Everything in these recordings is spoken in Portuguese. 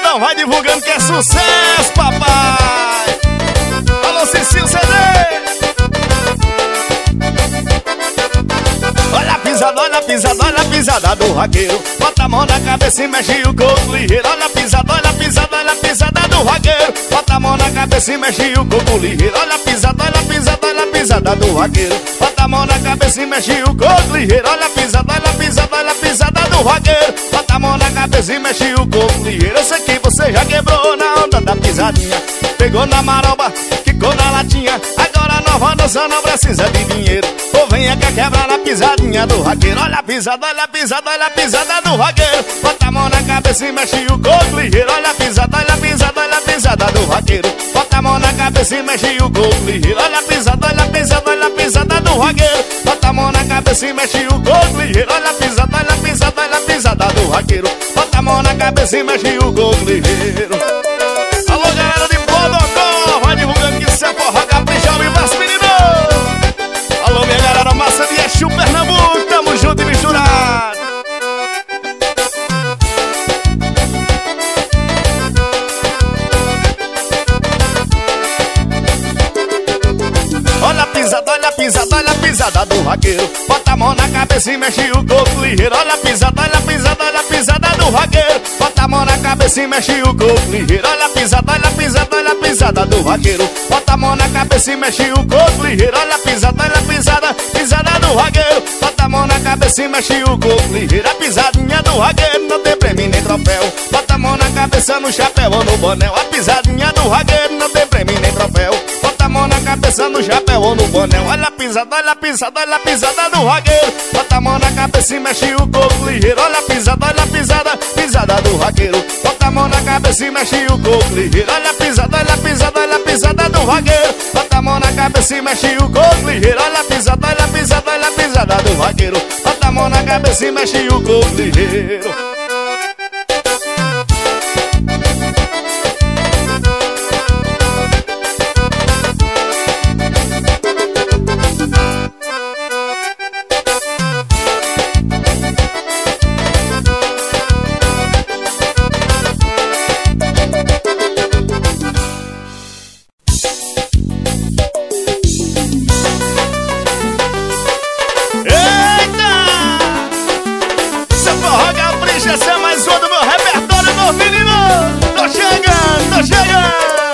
Então vai divulgando que é sucesso, papai. Alô, Cicinho CD. Olha a pisada, olha a pisada, olha a pisada do vaqueiro. Bota a mão na cabeça e mexe o coco ligeiro. Olha a pisada, olha a pisada, olha a pisada do vaqueiro. Bota a mão na cabeça e mexe o coco ligeiro. Olha a pisada, olha a pisada, olha a pisada do vaqueiro. Bota a mão na cabeça e mexe o coco ligeiro. Olha a pisada, olha a pisada, olha a pisada do vaqueiro. Bota a mão na cabeça e mexe o coco ligeiro. Eu sei que você já quebrou na onda da pisadinha. Pegou na maromba, ficou na latinha. Agora a nova dança não precisa de dinheiro. Ou venha que quebrar na pisadinha do vaqueiro. Olha a pisada, olha a pisada, olha a pisada do vaqueiro. Bota a mão na cabeça e mexe o coco ligeiro. Olha a pisada, olha a pisada, olha a pisada do vaqueiro. Bota a mão na cabeça e mexe o coco ligeiro. Olha a pisada, olha a pisada, olha a pisada do vaqueiro. Bota a mão na cabeça e mexe o coco ligeiro. Olha a pisada, olha a pisada, olha a pisada do vaqueiro. Bota a mão na cabeça e mexe o coco ligeiro. Alô, galera de Bodocó, vai divulgando que isso é forró capricha, universo menino. Alô, minha galera massa de Exu, Pernambuco, tamo junto e misturado. Olha a pisada, olha a pisada, olha a pisada do vaqueiro. Bota a mão na cabeça e mexe o coco ligeiro. Olha a pisada, olha a pisada, olha a pisada do vaqueiro. Bota a mão na cabeça e mexe o coco ligeiro. Olha a pisada, olha a pisada, olha a pisada do vaqueiro. Bota a mão na cabeça e mexe o coco ligeiro. Olha a pisada, olha a pisada, pisada do vaqueiro. Bota a mão na cabeça e mexe o coco ligeiro. A pisadinha do vaqueiro não tem prêmio nem troféu. Bota a mão na cabeça, no chapéu ou no boné. A pisadinha do vaqueiro não tem prêmio nem troféu. Bota a mão na cabeça, no chapéu ou no boné. Olha a pisada, olha a pisada, olha a pisada do vaqueiro. Bota a mão na cabeça e mexe o coco ligeiro. Olha a pisada, olha a pisada, pisada do vaqueiro. Bota a mão na cabeça e mexe o coco ligeiro. Olha a pisada, olha a pisada, olha a pisada do vaqueiro. Bota a mão na cabeça e mexe o coco ligeiro. Olha a pisada, olha a pisada, olha a pisada do vaqueiro. Bota a mão na cabeça e mexe o coco ligeiro. Essa é mais uma do meu repertório, meu menino. Tô chegando, tô chegando.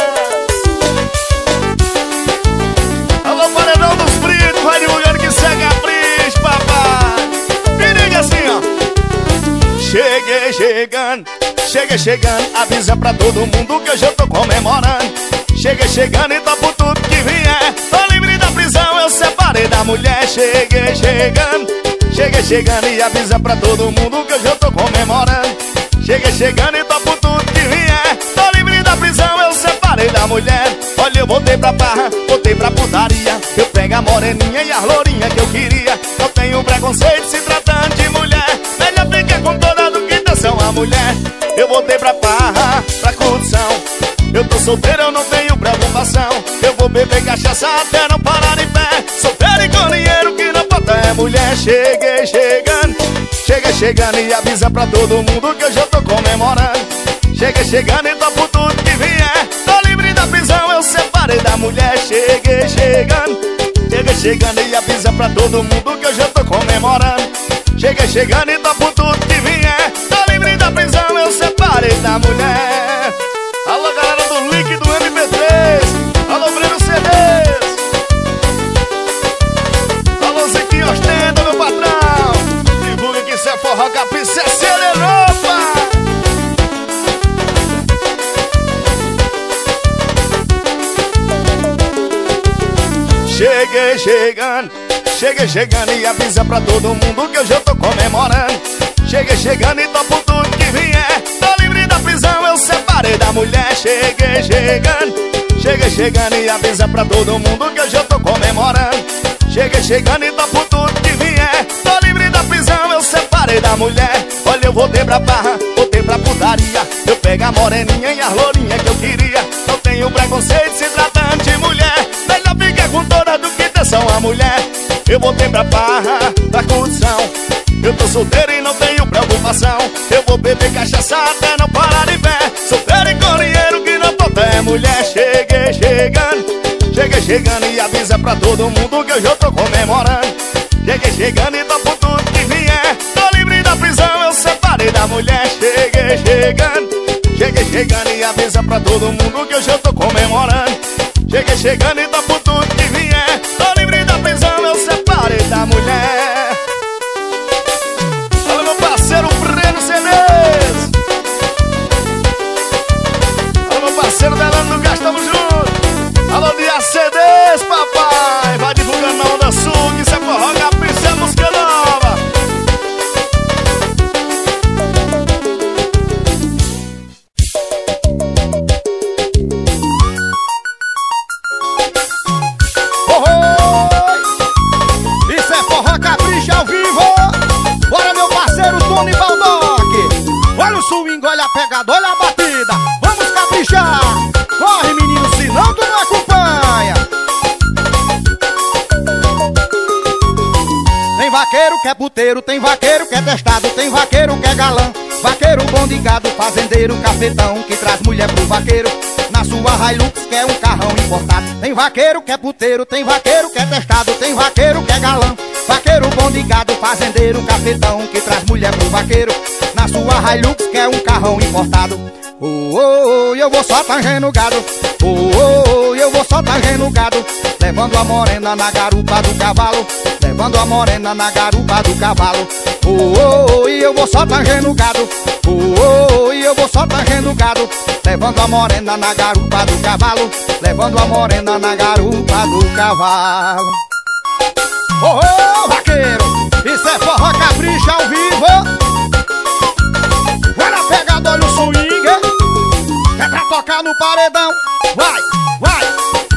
Alô, paredão dos britos, vai divulgando que isso é capricho, papai. Me liga assim, ó. Cheguei chegando, cheguei chegando. Avisa pra todo mundo que hoje eu tô comemorando. Cheguei chegando e topo tudo que vier. Tô livre da prisão, eu separei da mulher. Cheguei chegando, cheguei chegando e avisa pra todo mundo que hoje eu tô comemorando. Cheguei chegando e topo tudo que vier. Tô livre da prisão, eu separei da mulher. Olha, eu voltei pra barra, voltei pra putaria. Eu pego a moreninha e a lourinha que eu queria. Não tenho preconceito se tratando de mulher. Melhor ficar com toda do que ter uma mulher. Eu voltei pra barra, pra curtição. Eu tô solteiro, eu não tenho preocupação. Eu vou beber cachaça até não parar em pé. Solteiro e com dinheiro que não falta é mulher. Cheguei chegando, cheguei chegando e avisa pra todo mundo que hoje eu tô comemorando. Cheguei chegando e topo tudo que vier. Tô livre da prisão, eu separei da mulher. Cheguei chegando, cheguei chegando e avisa pra todo mundo que hoje eu tô comemorando. Cheguei chegando e topo tudo que vier. Tô livre da prisão, eu separei da mulher. Alô, galera do Link do MP3. Alô, Breno CDs. Alô, Ziquinho Ostenda, meu patrão. Divulga que isso é forró capricha, é Celeropa. Cheguei chegando, cheguei chegando e avisa pra todo mundo que hoje eu tô comemorando. Cheguei chegando e topo tudo que vier. Tô livre da prisão, eu separei da mulher. Cheguei chegando, cheguei chegando e avisa pra todo mundo que hoje eu tô comemorando. Cheguei chegando e topo tudo que vier. Tô livre da prisão, eu separei da mulher. Olha, eu voltei pra barra, voltei pra putaria. Eu pego a moreninha e a lourinha que eu queria. Não tenho preconceito se tratando de mulher. Melhor ficar com toda do que ter só uma mulher. Eu voltei pra barra, pra curtição. Eu tô solteiro e não tenho preocupação. Eu vou beber cachaça até não parar de pé. Solteiro chegando e avisa pra todo mundo que hoje eu tô comemorando. Cheguei chegando e topo tudo que vier. Tô livre da prisão, eu separei da mulher. Cheguei chegando e avisa pra todo mundo que hoje eu tô comemorando. Cheguei chegando e topo tudo que vier. Tô livre da prisão, eu separei da mulher. Olha meu parceiro Breno CDs. Olha meu parceiro Delano do Gás, tamo junto. Alô Dia CDs, papai. Vai divulgando na Onda Sul, que isso é forró capricho, é música nova. Isso é forró capricho ao vivo. Bora meu parceiro Tony Baldock. Olha o swing, olha a pegada, olha a batida. Vamos caprichar. Corre menino, senão tu não acompanha. Tem vaqueiro que é puteiro, tem vaqueiro que é testado, tem vaqueiro que é galã, vaqueiro bom de gado, fazendeiro, cafetão, que traz mulher pro vaqueiro na sua Hilux, que é um carrão importado. Tem vaqueiro que é puteiro, tem vaqueiro que é testado, tem vaqueiro que é galã, vaqueiro bom de gado, fazendeiro, cafetão, que traz mulher pro vaqueiro na sua Hilux, que é um carrão importado. Eu vou só tangendo gado. Eu vou só tangendo gado, levando a morena na garupa do cavalo, levando a morena na garupa do cavalo. E eu vou só tangendo gado. E eu vou só tangendo gado, levando a morena na garupa do cavalo, levando a morena na garupa do cavalo. Vaqueiro, isso é forró capricho ao vivo. Olha a pegada, olha o swing. É pra tocar no paredão. Vai, vai.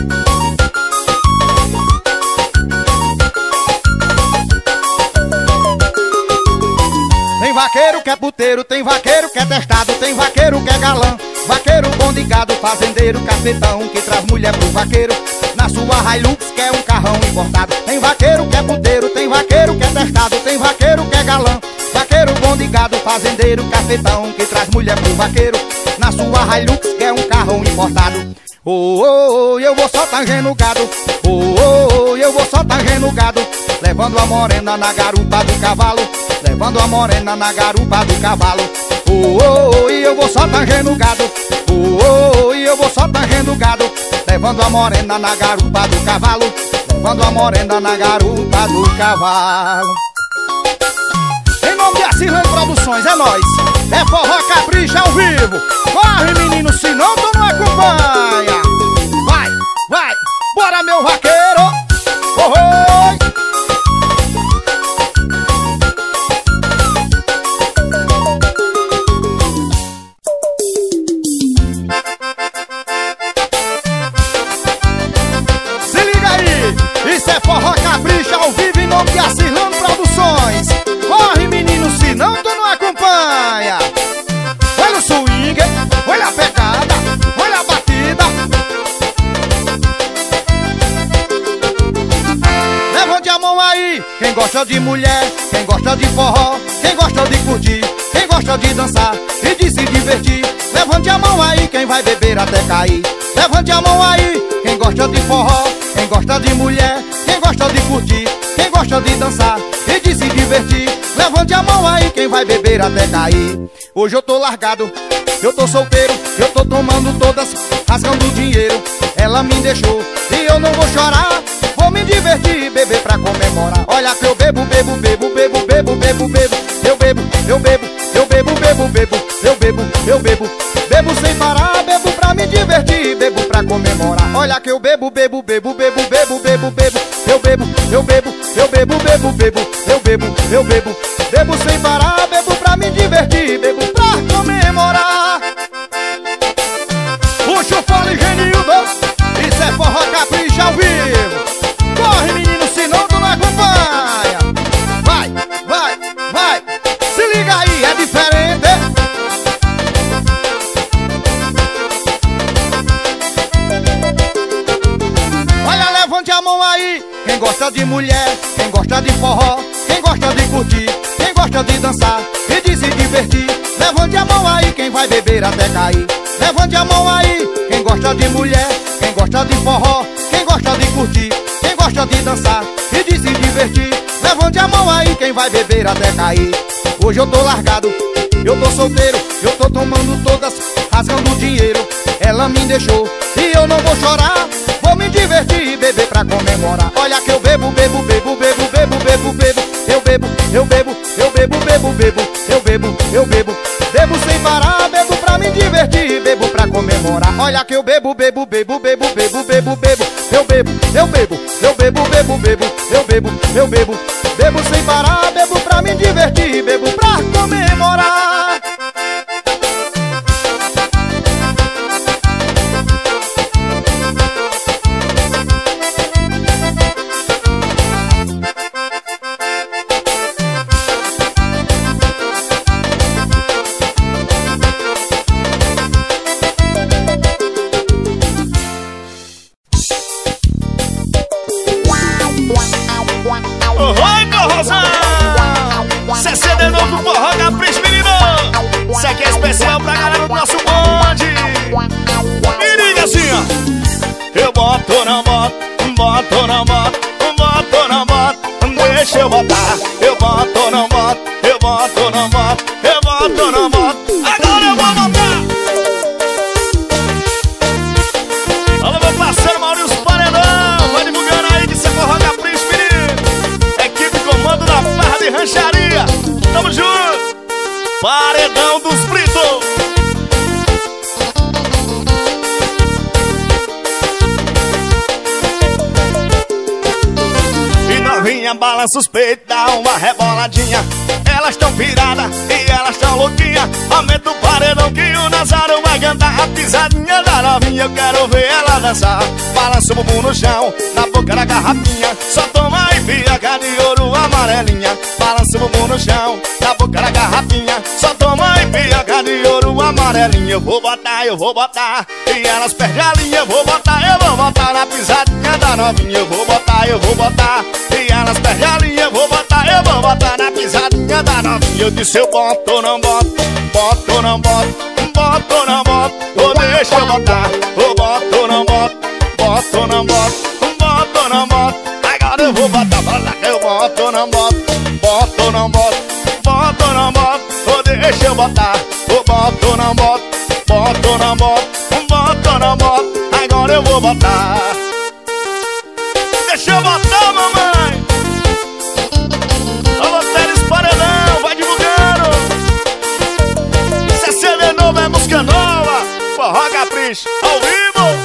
Tem vaqueiro que é puteiro, tem vaqueiro que é testado, tem vaqueiro que é galã, vaqueiro bom de gado, fazendeiro, cafetão, que traz mulher pro vaqueiro na sua Hilux, que é um carrão importado. Tem vaqueiro que é puteiro, tem vaqueiro que é testado, tem vaqueiro que é galã, vaqueiro bom de gado, fazendeiro, cafetão, que traz mulher pro vaqueiro na sua Hilux, que é um carrão importado. Eu vou só tangendo gado. Eu vou só tangendo gado, levando a morena na garupa do cavalo, levando a morena na garupa do cavalo. E eu vou só tangendo gado. E eu vou só tangendo gado, levando a morena na garupa do cavalo, levando a morena na garupa do cavalo. Em nome de Acirlando Produções, é nóis. É forró capricho ao vivo. Corre menino, senão tu não acompanha. Vai, vai, bora meu vaqueiro. Se liga aí, isso é forró capricho ao vivo em nome de Acirlando Produções. Corre menino, senão tu não acompanha. Olha o swing, olha a pegada, olha a batida. Levante a mão aí, quem gosta de mulher, quem gosta de forró, quem gosta de curtir, quem gosta de dançar e de se divertir. Levante a mão aí, quem vai beber até cair. Levante a mão aí, quem gosta de forró, quem gosta de mulher, quem gosta de curtir, quem gosta de dançar e de se divertir. Levante a mão aí, quem vai beber até cair. Hoje eu tô largado, eu tô solteiro, eu tô tomando todas, rasgando dinheiro. Ela me deixou e eu não vou chorar, vou me divertir, beber pra comemorar. Olha que eu bebo, bebo, bebo, bebo, bebo, bebo, bebo. Eu bebo, eu bebo, eu bebo, bebo, bebo. Eu bebo, eu bebo, bebo sem parar, bebo pra me divertir, bebo pra comemorar. Olha que eu bebo, bebo, bebo, bebo, bebo, bebo, bebo. Eu bebo, eu bebo, eu bebo, bebo, bebo. Eu bebo, eu bebo, bebo sem parar, bebo pra me divertir, bebo pra comemorar. Puxa o fole, Genildo, isso é forró capricho ao vivo. Corre menino, senão tu não acompanha. Vai, vai, vai, se liga aí, é diferente. Olha, levante a mão aí, quem gosta de mulher, quem gosta de forró, quem gosta de curtir, quem gosta de dançar e de se divertir. Levante a mão aí, quem vai beber até cair. Levante a mão aí, quem gosta de mulher, quem gosta de forró, quem gosta de curtir, quem gosta de dançar e de se divertir, levante a mão aí quem vai beber até cair. Hoje eu tô largado, eu tô solteiro, eu tô tomando todas, rasgando dinheiro. Ela me deixou e eu não vou chorar, vou me divertir e beber pra comemorar. Olha que eu bebo, bebo, bebo, bebo, bebo, bebo, bebo. Eu bebo, eu bebo, eu bebo, bebo, bebo. Eu bebo, eu bebo, bebo sem parar. Bebo pra me divertir e bebo pra comemorar. Olha que eu bebo, bebo, bebo, bebo, bebo, bebo, bebo. Eu bebo, eu bebo, eu bebo, bebo, bebo. Eu bebo, eu bebo, bebo sem parar. Bebo pra me divertir e bebo pra comemorar. Oi, corrosão! CCD novo do Forró Capricho, menino! Isso aqui é especial pra galera do nosso bonde! Me liga assim, ó! Eu boto, não boto, boto, não boto, boto, não boto, deixa eu botar! Eu boto, não boto, eu boto, não boto, eu boto, não boto, agora eu vou botar! Alô, meu parceiro Maurício Paredão! Vai divulgando aí que você Forró Capricho, menino! Equipe comando da Farra de Rancharia! Tamo junto! Paredão dos Britos! E novinha balança os peitos, dá uma reboladinha. Elas tão piradas e elas tão louquinhas. Aumenta o paredão que o Nazário vai cantar. A pisadinha da novinha, eu quero ver ela dançar. Balança o bumbum no chão, na boca da garrafinha. Só toma e piaca de ouro amarelinha. Balança o bumbum no chão, na boca da garrafinha. Só toma e piaca de ouro amarelinha. Eu vou botar, eu vou botar. E elas perdem a linha, eu vou botar na pisadinha da novinha. Eu vou botar, eu vou botar. E elas perdem a linha, eu vou botar na pisadinha da novinha. Eu disse eu boto ou não boto, boto ou não boto, boto ou não boto, ou deixa eu botar. Eu boto ou não boto, boto ou não boto, boto ou não boto, agora eu vou botar. Fala que eu boto ou não boto, boto ou não boto, boto ou não boto, ou deixa eu botar. Eu boto ou não boto, boto ou não boto, boto ou não boto, agora eu vou botar. Deixa eu botar, mamãe. Alô, Teles Paredão, vai divulgando. CCD novo é música nova. Forró Capricho, ao vivo.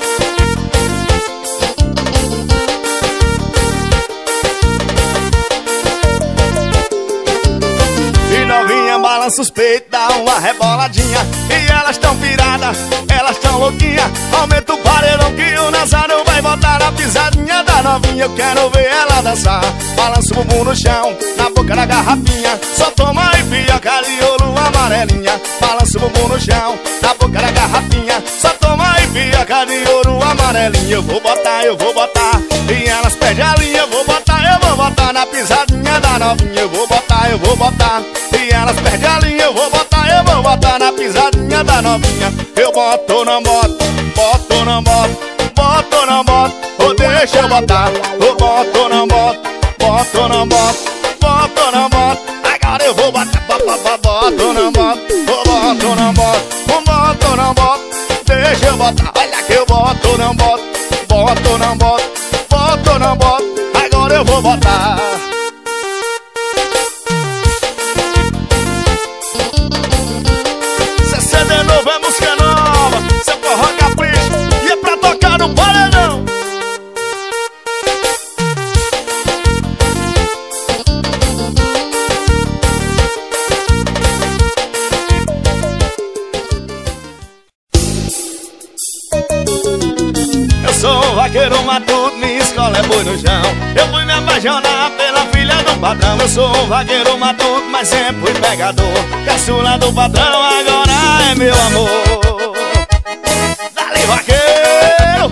E novinha balança os peitos, dá uma reboladinha. E elas tão piradas, elas tão louquinhas. Aumenta o paredão que o Nazário vai botar na pisadinha da novinha. Eu quero ver ela dançar. Balança o bumbum no chão, na boca da garrafinha. Só toma e piaca de ouro amarelinha. Balança o bumbum no chão, na boca da garrafinha. Só toma e piaca de ouro amarelinha. Eu vou botar, eu vou botar. E elas perdem a linha, eu vou botar na pisadinha da novinha. Eu vou botar, eu vou botar. E elas perdem a linha, eu vou botar na pisadinha da novinha. Eu boto ou não boto, boto ou não boto, boto ou não boto, ou deixa eu botar. Eu boto ou não boto, boto ou não boto, boto ou não boto, agora eu vou botar. Boto ou não boto, boto ou não boto, boto ou não boto, deixa eu botar. Olha que eu boto ou não boto, boto ou não boto, boto ou não boto, agora eu vou botar. CCD novo é música nova, seu Forró Capricho, e é pra tocar no paredão. Eu sou um vaqueiro matuto, minha escola é boi no chão. Eu fui me apaixonar pela filha do patrão. Eu sou um vaqueiro matuto, mas sempre fui pegador. Caçula do patrão, agora é meu amor. Dali, vaqueiro.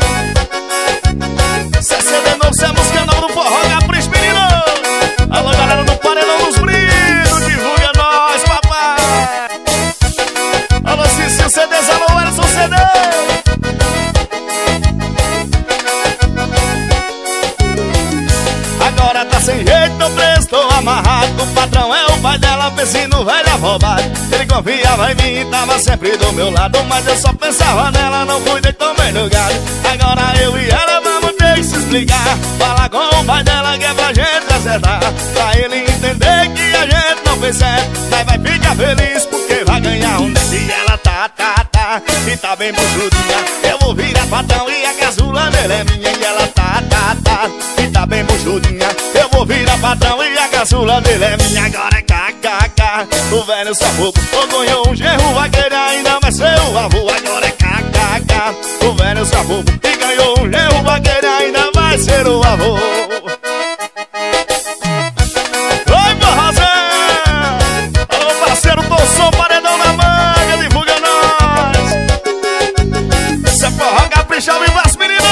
CCD novo, cê é música nova do Forró Capricho, menino. Alô, galera do Paredão dos Britos, divulga nós, papai. Alô, Cicinho CDs, alô, Elson CD. dela, pensei no velho afobado. Ele confiava em mim, tava sempre do meu lado, mas eu só pensava nela, não cuidei tão bem do gado. Agora eu e ela vamos ter que se explicar. Falar com o pai dela que é pra gente acertar, pra ele entender que a gente não fez certo. Mas vai ficar feliz porque vai ganhar um neto. E ela e tá bem buchudinha. Eu vou virar patrão e a caçula dele é minha. E ela e tá bem buchudinha. Eu vou virar patrão e a caçula dele é minha. Agora é kkk, o velho sapo ganhou um genro vaqueiro, ainda vai ser o avô. Agora é kkk, o velho sapo e ganhou um genro vaqueiro, ainda vai ser o avô. Oi, Borrozão! Alô, parceiro, tô som, paredão na manga, divulga nós. Cê forró, capricha, viva as meninas.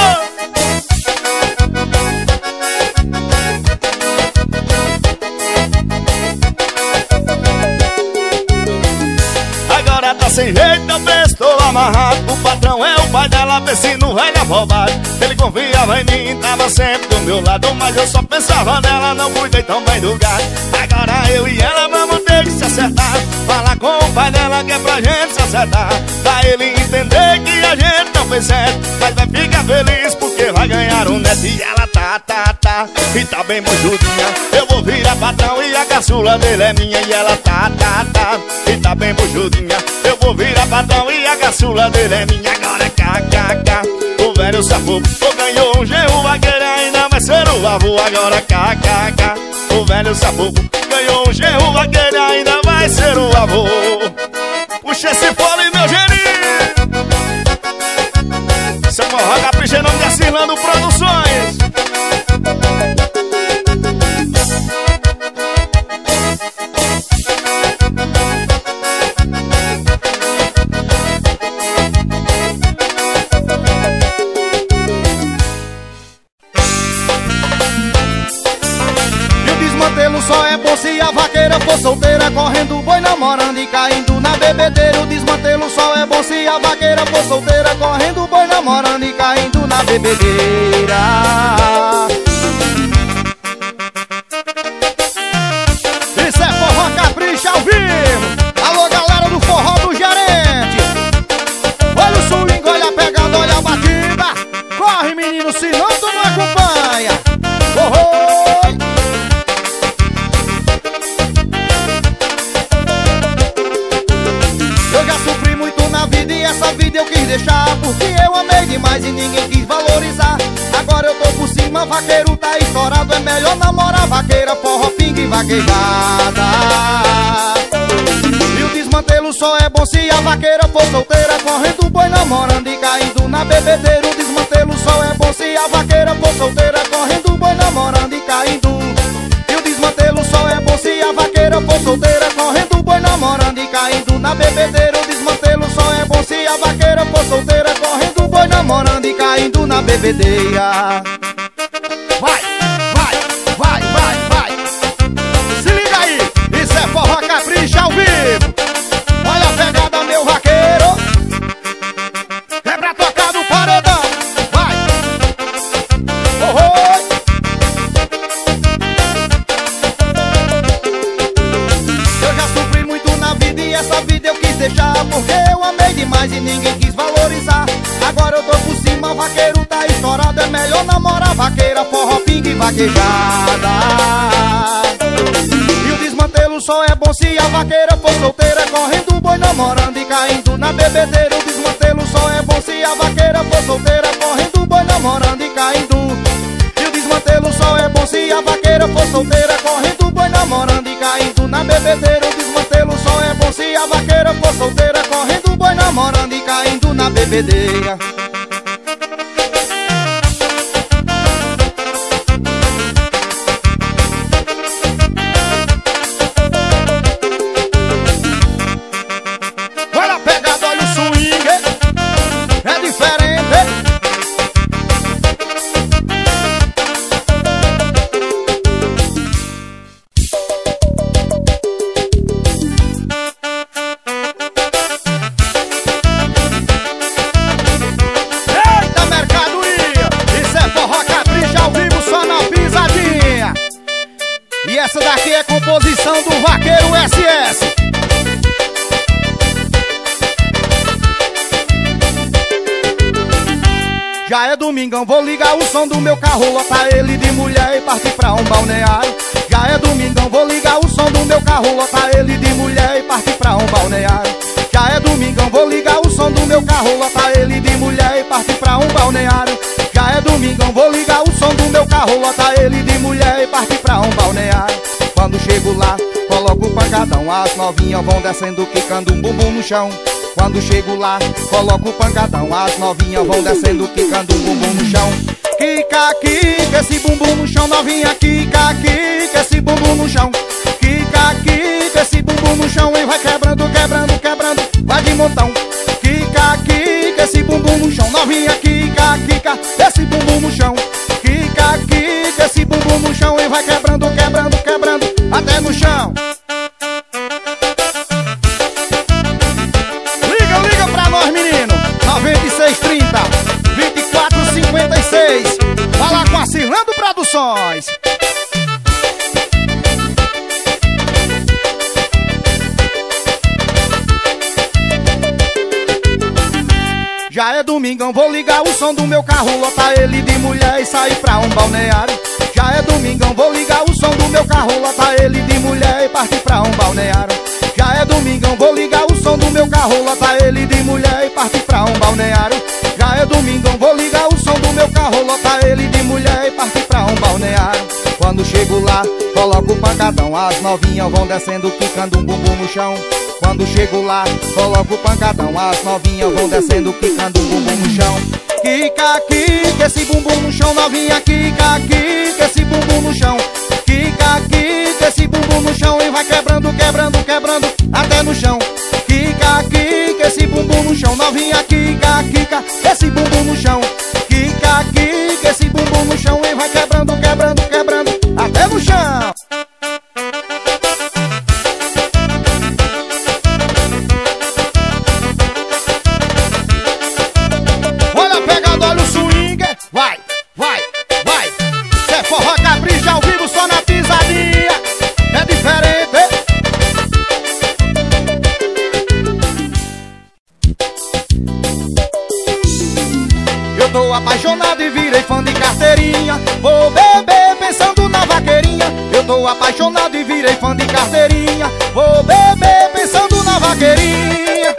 Agora tá sem jeito, eu estou amarrado. O patrão é o pai dela, pense no velho afobado. Ele confiava em mim, tava sempre do meu lado, mas eu só pensava nela, não cuidei tão bem do gato. Agora eu e ela vamos ter que se acertar. Falar com o pai dela que é pra gente se acertar, pra ele entender que a gente não fez certo. Mas vai ficar feliz porque vai ganhar um neto. E ela e tá bem buchudinha. Eu vou virar patrão e a caçula dele é minha. E ela e tá bem buchudinha. Eu vou virar patrão e a caçula dele é minha. Agora é kkk, o velho sapo ganhou um genro vaqueiro, ainda vai ser o avô. Agora é kkk, o velho sapo ganhou um genro vaqueiro, ainda vai ser o avô. Puxa esse fole, meu gerinho. Seu forró capricha em nome de Assilando Produções. Só é bom se a vaqueira for solteira, correndo boi, namorando e caindo na bebedeira. O desmantelo só é bom se a vaqueira for solteira, correndo boi, namorando e caindo na bebedeira. Isso é forró capricha ao vivo. Alô, galera do forró do gerente. Olha o swing, olha a pegada, olha a batida. Corre, menino, senão tu não acompanha. Oh, essa vida eu quis deixar, porque eu amei demais e ninguém quis valorizar. Agora eu tô por cima, vaqueiro tá estourado. É melhor namorar vaqueira, forró, pinga e vaquejada. E o desmantelo só é bom se a vaqueira for solteira, correndo boi, namorando e caindo na bebedeira. O desmantelo só é bom se a vaqueira for solteira, correndo boi, namorando e caindo. E o desmantelo só é bom se a vaqueira for solteira, correndo boi, namorando e caindo na bebedeira. O desmantelo só é bom se a vaqueira for solteira, correndo boi, namorando e caindo na bebedeira. Vai, vai, vai, vai, vai. Se liga aí, isso é forró capricha ao vivo. Olha a pegada, meu vaqueiro. É pra tocar no paredão. Vai. Oh, oh. Eu já sofri muito na vida e essa vida eu quis deixar, porque eu amei demais e ninguém quis valorizar. Agora eu tô por cima, vaqueiro tá estourado. É melhor namorar vaqueira, forró, pinga e vaquejada. E o desmantelo só é bom se a vaqueira for solteira, correndo boi, namorando e caindo na bebedeira. O desmantelo só é bom se a vaqueira for solteira, correndo boi, namorando e caindo. E o desmantelo só é bom se a vaqueira for solteira, correndo boi, namorando e caindo na bebedeira. O desmantelo só é bom se a vaqueira for solteira, correndo boi, namorando e caindo na bebedeira. Olha a pegada, olha o swing, é diferente. Vaqueiro SS. Já é domingão, vou ligar o som do meu carro, lotar ele de mulher e partir pra um balneário. Já é domingão, vou ligar o som do meu carro, lotar ele de mulher e partir pra um balneário. Já é domingão, vou ligar o som do meu carro, lotar ele de mulher e partir pra um balneário. Já é domingão, vou ligar o som do meu carro, lotar ele de mulher e partir pra um balneário. Quando chego lá, coloco o pancadão, as novinhas vão descendo, quicando um bumbum no chão. Quando chego lá, coloco o pancadão, as novinhas vão descendo, quicando um bumbum no chão. Quica, quica, esse bumbum no chão, novinha, quica, quica, esse bumbum no chão. Quica, quica, esse bumbum no chão, e vai quebrando, quebrando, quebrando, vai de montão. Quica, quica, esse bumbum no chão, novinha, quica, quica, esse bumbum no chão. Quica, quica, esse bumbum no chão, e vai quebrando, quebrando, quebrando, até no chão. Liga pra nós, menino, 9630 2456. Fala com a Cirlando Produções. Já é domingão, vou ligar o som do meu carro, lotar ele de mulher e sair pra um balneário. Já é domingão, vou ligar o som do meu carro, lotar ele de mulher e partir pra um balneário. Já é domingão, vou ligar o som do meu carro, lotar ele de mulher e partir pra um balneário. Já é domingão, vou ligar o som do meu carro, lotar ele de mulher e partir pra um balneário. Quando chego lá, coloco o pancadão, as novinhas vão descendo, quicando um bumbum no chão. Quando chego lá, coloco o pancadão, as novinhas vão descendo, quicando um bumbum no chão. Quica, quica, esse bumbum no chão, novinha, quica, quica, esse bumbum no chão. Quica, quica, esse bumbum no chão, e vai quebrando, quebrando, quebrando, até no chão. Quica, quica, esse bumbum no chão, novinha, quica, quica, esse bumbum no chão. Quica, quica, esse bumbum no chão, e vai quebrando, quebrando, quebrando, até no chão. Olha a pegada, olha o swing, vai, vai, vai. Cê forró capricha ao vivo, só na pisadinha, é diferente. Eu tô apaixonado e virei fã de carteirinha, vou beber pensando na vaqueirinha. Eu tô apaixonado e virei fã de carteirinha, vou beber pensando na vaqueirinha.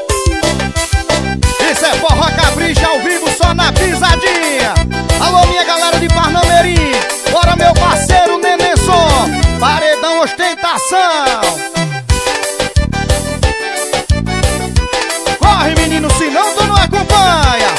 Isso é forró capricha ao vivo, só na pisadinha. Alô, minha galera de Parnamirim, bora meu parceiro Neném Som, paredão ostentação. Corre, menino, senão tu não acompanha.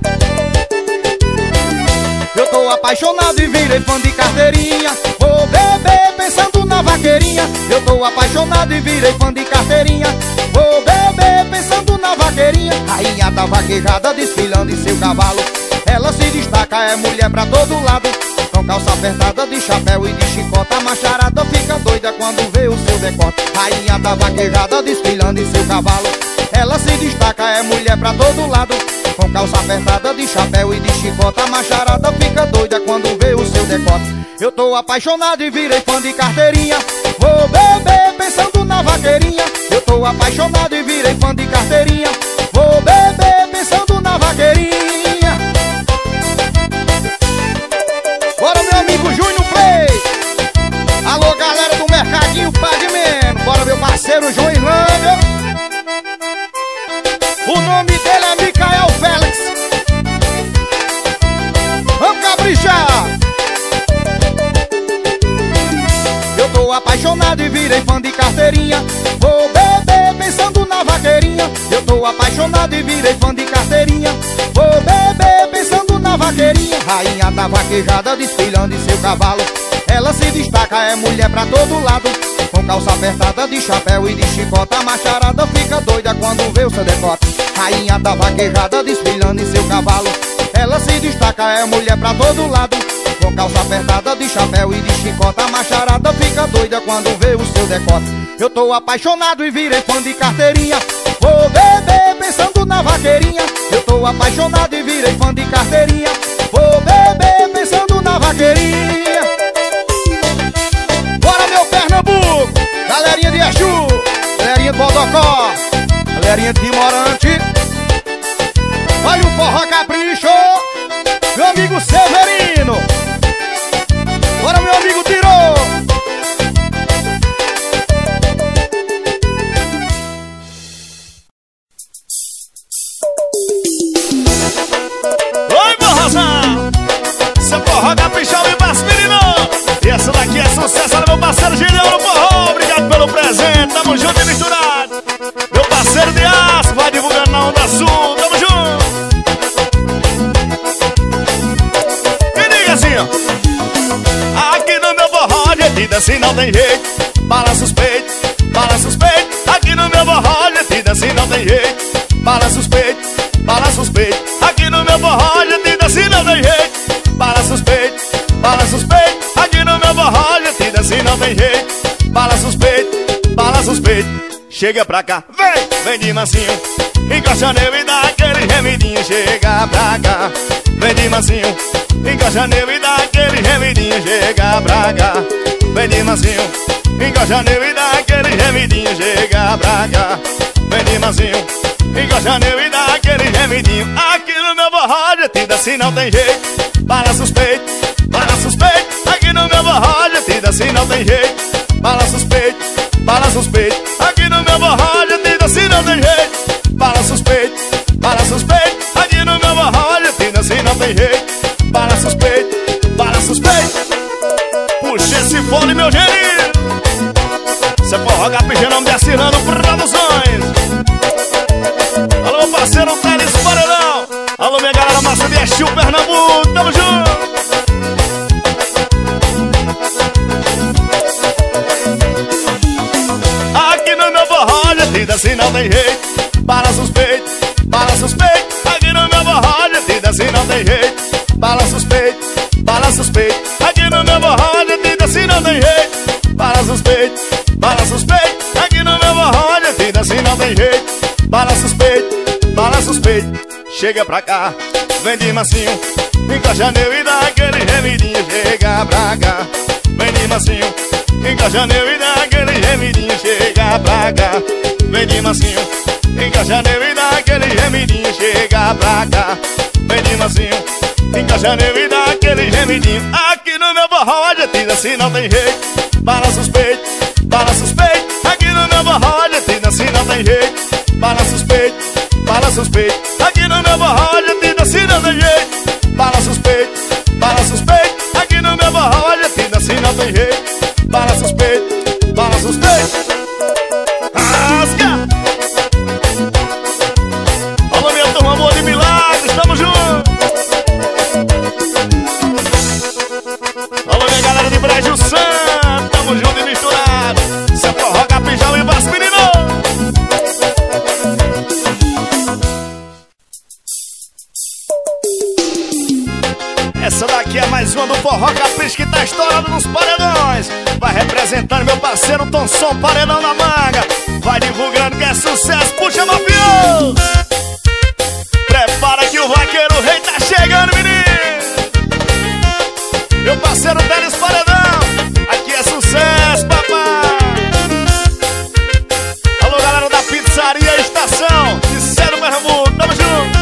Eu tô apaixonado e virei fã de carteirinha, vou beber pensando na vaqueirinha. Eu tô apaixonado e virei fã de carteirinha, vou beber pensando na vaqueirinha. Rainha da vaquejada desfilando em seu cavalo, ela se destaca, é mulher pra todo lado. Com calça apertada de chapéu e de chicota, a macharada fica doida quando vê o seu decote. Rainha da vaquejada desfilando em seu cavalo, ela se destaca, é mulher pra todo lado. Com calça apertada de chapéu e de chicota, a macharada fica doida quando vê o seu decote. Eu tô apaixonado e virei fã de carteirinha, vou beber pensando na vaqueirinha. Eu tô apaixonado e virei fã de carteirinha, vou beber pensando na vaqueirinha. Bora, meu amigo Júnior Play. Alô, galera do Mercadinho Pague Menos. Bora, meu parceiro João Irlanda. O nome dele é Micael Félix. Vamos caprichar. Eu tô apaixonado e virei fã de carteirinha, vou beber pensando na vaqueirinha. Eu tô apaixonado e virei fã de carteirinha, vou beber pensando na vaqueirinha. Rainha da vaquejada desfilando em seu cavalo, ela se destaca, é mulher pra todo lado. Com calça apertada de chapéu e de chicota, a macharada fica doida quando vê o seu decote. Rainha da vaquejada desfilando em seu cavalo, ela se destaca, é mulher pra todo lado. Com calça apertada de chapéu e de chicota, a macharada fica doida quando vê o seu decote. Eu tô apaixonado e virei fã de carteirinha, vou beber pensando na vaqueirinha. Eu tô apaixonado e virei fã de carteirinha, vou beber pensando na vaqueirinha. Bora, meu Pernambuco! Galerinha de Exu, galerinha de Bodocó, galerinha de Morante. Olha o forró capricho, meu amigo Severino. Bora, meu amigo Tirou. Oi, Borrozão! Seu forró caprichão e Basperino. E essa daqui é sucesso, olha meu parceiro Gilião no forró. Obrigado pelo presente, tamo junto e misturado. Meu parceiro de aço, vai divulgando na Onda Sul, tamo junto. E diga assim, ó. Aqui no meu forró, gente, assim não tem jeito. Balança os peitos, balança os peitos. Aqui no meu forró, gente, assim não tem jeito. Balança os peitos, balança os peitos. Aqui no meu forró, gente, assim não tem jeito. Balança os peitos, balança os peitos. Aqui no meu forró, gente, assim não tem jeito. Balança os peitos, balança os peitos. Chega pra cá, vem, vem de mansinho. Encosta nele e dá aquele gemidinho. Chega pra cá, vem de mansinho. Encosta nele e dá aquele gemidinho. Chega pra cá, vem de mansinho. Encosta nele e dá aquele gemidinho. Chega pra cá, vem de mansinho. Encosta nele e dá aquele gemidinho. Aqui no meu forró, gente, assim não tem jeito. Balança os peitos, balança os peitos. Aqui no meu forró, gente, assim não tem jeito. Balança os peitos, balança os peitos. Aqui no meu forró, gente, assim não tem jeito. Balança os peitos, balança os peitos. Aqui no meu forró, gente, assim não tem jeito. Balança os peitos, balança os peitos. Puxa esse fone, meu gênio. Cê forró capricha, nome de Assinando Produções. Alô, meu parceiro Teles Paredão. Alô, minha galera massa de Exu, Pernambuco, tamo junto. Aqui no meu forró, gente, assim não tem jeito. Balança os peitos, balança os peitos. Aqui no meu forró, gente, assim não tem jeito. Balança os peitos, balança os peitos. Aqui no meu forró, gente, assim não tem jeito. Balança os peitos, balança os peitos. Aqui no meu forró, gente, assim não tem jeito. Balança os peitos, balança os peitos. Chega pra cá, vem de mansinho. Encosta nele e dá aquele gemidinho. Chega pra cá, vem de mansinho. Encosta nele e dá aquele gemidinho. Chega pra cá, vem de mansinho. Encosta nele e dá aquele gemidinho. Chega pra cá, vem de mansinho. Encosta nele e dá aquele gemidinho. Aqui no meu forró, gente, assim não tem jeito. Balança os peitos, balança os peitos. Aqui no meu forró, gente, assim não tem jeito. Balança os peitos, balança os peitos. Aqui no meu forró, gente, assim não tem jeito. Balança os peitos, balança os peitos. Aqui no meu forró, gente, assim não tem jeito. Balança os peitos, balança os peitos. Rasga! Alô, minha turma boa de Milagres, tamo junto. Alô, minha galera de Brejo Santo, tamo junto e misturado. Cê forró capijão e Basperino. Essa daqui é mais uma do Forró Capricho que tá estourado nos paredões. Vai representando meu parceiro Tonson, paredão na manga. Vai divulgando que é sucesso, puxa mafioso. Prepara que o vaqueiro rei tá chegando, menino. Meu parceiro Teles Paredão, aqui é sucesso, papai. Alô, galera da Pizzaria Estação, de Cero Pernambuco, tamo junto.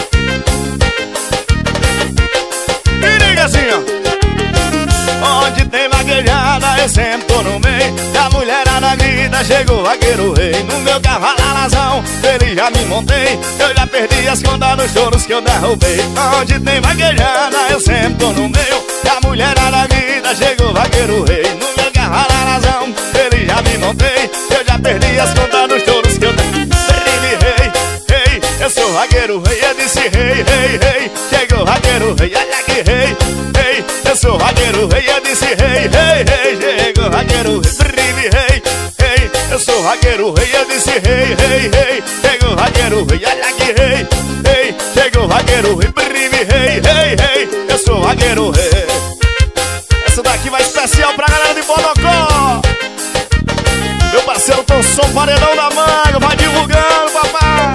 Assim, ó. Onde tem vaquejada eu sempre tô no meio. E a mulherada grita, chegou o vaqueiro rei. No meu cavalo alazão, ele já me montei. Eu já perdi as contas dos choros que eu derrubei. Onde tem vaquejada eu sempre tô no meio. E a mulherada grita, chegou o vaqueiro rei. No meu cavalo alazão, ele já me montei. Eu já perdi as contas dos choros que eu derrubei. Rei, rei, eu sou vaqueiro rei. Eu disse rei, rei, rei. Chegou o vaqueiro rei, olha que rei. Rei, eu sou vaqueiro rei. Eu disse rei, rei, rei. Chegou o vaqueiro rei, rei, rei. Eu sou vaqueiro rei. Eu disse rei, rei, rei. Chegou o vaqueiro rei, olha que rei. Rei, chegou o vaqueiro rei, rei, rei, rei. Eu sou vaqueiro rei. Essa daqui vai especial pra galera de Bodocó. Meu parceiro Tonson, paredão na manga. Vai divulgando, papai.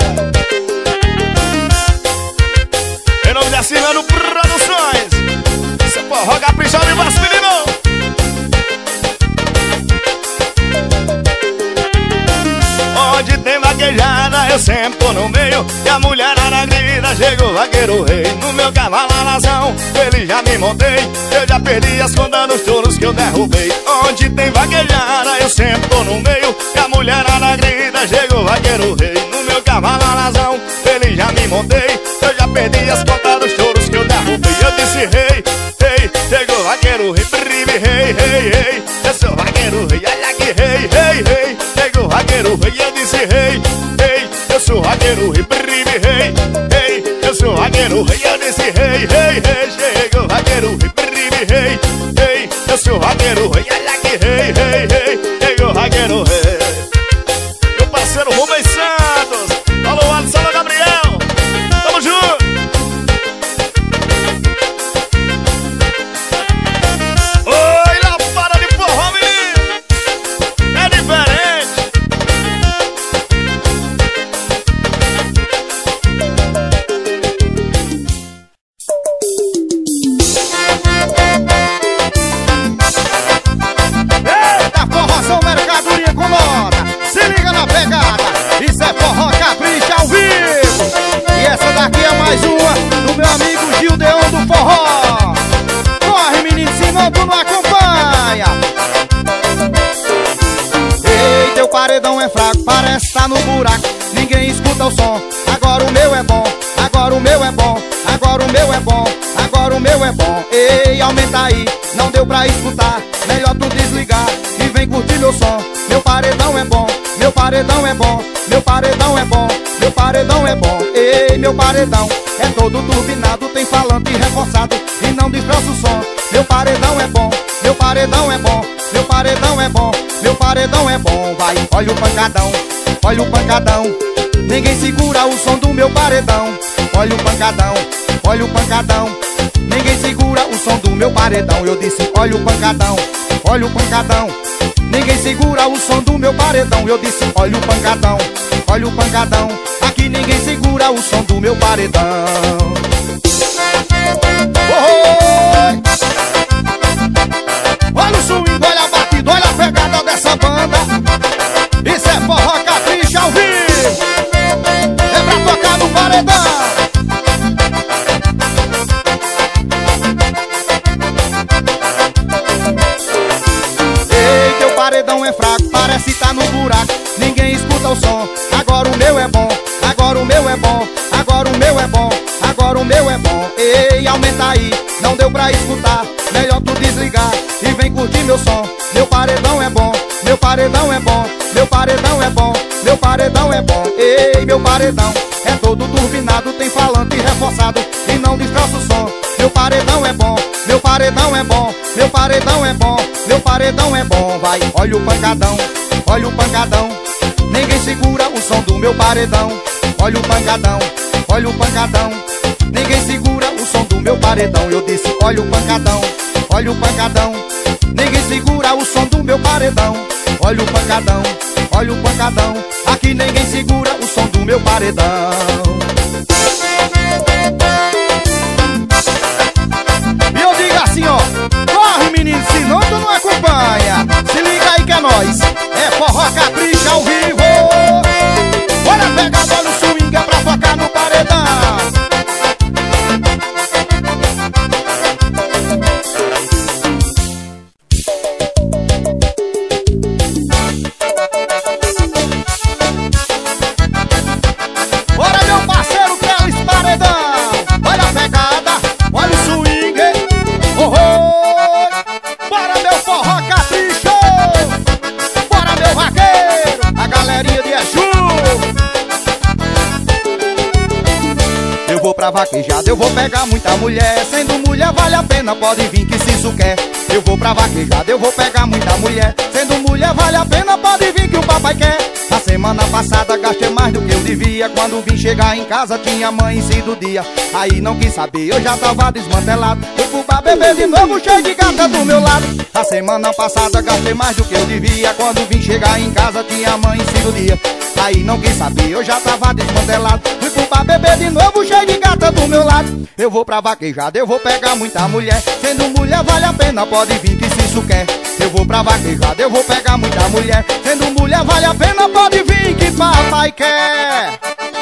Em nome de Assinando Produções. Você pode rogar pichado e Basperino. sempre tô no meio e a mulherada grita, chegou o vaqueiro rei. No meu cavalo alazão, ele já me montei, eu já perdi as contas dos touros que eu derrubei. Onde tem vaquejada, eu sempre tô no meio e a mulherada grita, chegou o vaqueiro rei. No meu cavalo alazão, ele já me montei, eu já perdi as contas dos touros que eu derrubei. Eu disse rei, rei, chegou o vaqueiro rei, prime, rei, rei, rei. Eu sou vaqueiro rei, olha aqui, rei, rei, rei. Chegou o vaqueiro rei, eu disse rei, rei. Eu sou vaqueiro rei, prime, rei, rei. Eu sou vaqueiro rei, eu disse rei, rei, rei. Chegou o vaqueiro rei, prime, rei, rei. Eu sou vaqueiro rei, olha aqui, rei, rei, rei. Chegou o vaqueiro rei. Meu parceiro Rubens Santos, alô Alisson, alô Gabriel, tamo junto. Oi, lapada de forró, menino, é diferente. Eita, forrozão, mercadoria com nota. Se liga na pegada, isso é Forró Capricha ao vivo. E essa daqui é mais uma do meu amigo Gildeon do Forró. Corre, menino, senão tu não acompanha. Ei, teu paredão é fraco, parece tá no buraco. Ninguém escuta o som, agora o meu é bom. Agora o meu é bom, agora o meu é bom. Agora o meu é bom. Ei, aumenta aí, não deu pra escutar. Melhor tu desligar e vem curtir meu som. Meu paredão é bom, meu paredão é bom. Meu paredão é bom, meu paredão é bom. Ei, meu paredão é todo turbinado, tem falante reforçado e não destroça o som. Meu paredão é bom, meu paredão é bom. Meu paredão é bom, meu paredão é bom. Vai, olha o pancadão, olha o pancadão. Ninguém segura o som do meu paredão. Olha o pancadão, olha o pancadão. Ninguém segura o som do meu paredão. Eu disse, olha o pancadão, olha o pancadão. Ninguém segura o som do meu paredão. Eu disse, olha o pancadão, olha o pancadão. Aqui ninguém segura o som do meu paredão. Oh, olha o swing, olha a batida, olha a pegada dessa banda. Isso é Forró Capricha ao vivo. É pra tocar no paredão. Ei, teu paredão é fraco, parece tá no buraco. Ninguém escuta o som, agora o meu é bom. Agora o meu é bom, agora o meu é bom. Agora o meu é bom. Ei, aumenta aí, não deu pra escutar. Melhor tu desligar e vem curtir meu som. Meu paredão é bom, meu paredão é bom. Meu paredão é bom, meu paredão é bom. Ei, meu paredão é todo turbinado, tem falante reforçado e não destroça o som. Meu paredão é bom, meu paredão é bom. Meu paredão é bom, meu paredão é bom. Vai, olha o pancadão, olha o pancadão. Ninguém segura o som do meu paredão. Olha o pancadão, olha o pancadão. Ninguém segura o som do meu paredão. Eu disse, olha o pancadão, olha o pancadão. Ninguém segura o som do meu paredão. Olha o pancadão, olha o pancadão. Aqui ninguém segura o som do meu paredão. E eu digo assim, ó, corre menino, senão tu não acompanha. Se liga aí que é nóis, é Forró Capricha ao vivo. Olha a pegada, olha o swing, é pra tocar no paredão. Bora meu parceiro Teles Paredão. Olha a pegada, olha o swing. Oh, oh. Bora meu Forró Capricho. Bora meu vaqueiro, a galerinha de Exu. Eu vou pra vaquejada, eu vou pegar muita mulher. Sendo mulher vale a pena, pode vir que se isso quer. Eu vou pra vaquejada, eu vou pegar muita mulher. Sendo mulher vale a pena, pode vir que o papai quer. A semana passada gastei mais do que eu devia. Quando vim chegar em casa tinha amanhecido o dia. Aí não quis saber, eu já tava desmantelado. Fui pro bar beber de novo, cheio de gata do meu lado. A semana passada gastei mais do que eu devia. Quando vim chegar em casa tinha amanhecido o dia. Aí não quis saber, eu já tava desmantelado. Fui pro bar beber de novo, cheio de gata do meu lado. Eu vou pra vaquejada, eu vou pegar muita mulher. Sendo mulher vale a pena, pode vir que se isso quer. Eu vou pra vaquejada, eu vou pegar muita mulher. Sendo mulher vale a pena, pode vir que papai quer.